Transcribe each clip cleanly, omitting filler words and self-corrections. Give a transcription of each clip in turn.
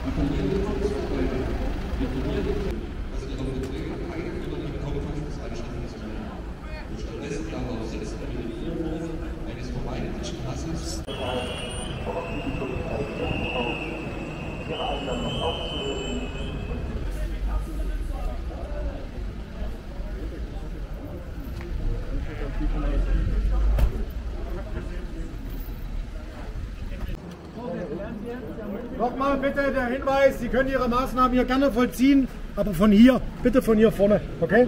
Nochmal bitte der Hinweis, Sie können Ihre Maßnahmen hier gerne vollziehen, aber von hier, bitte von hier vorne, okay?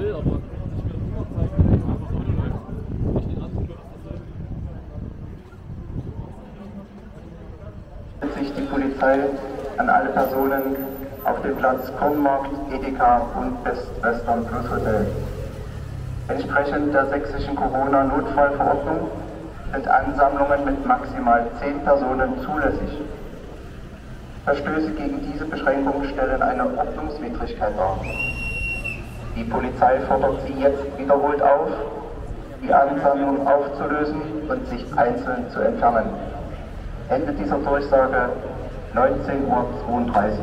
Sich die Polizei an alle Personen auf dem Platz Kornmarkt, Edeka und Best Western Plus Hotel. Entsprechend der sächsischen Corona-Notfallverordnung sind Ansammlungen mit maximal 10 Personen zulässig. Verstöße gegen diese Beschränkung stellen eine Ordnungswidrigkeit dar. Die Polizei fordert Sie jetzt wiederholt auf, die Ansammlung aufzulösen und sich einzeln zu entfernen. Ende dieser Durchsage 19:32 Uhr.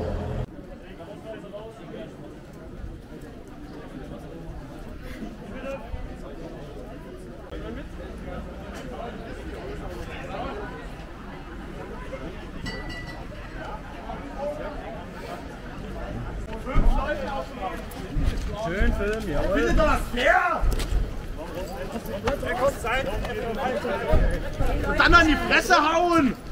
Schön filmen, jawohl. Bitte das, wer? Und dann an die Fresse hauen!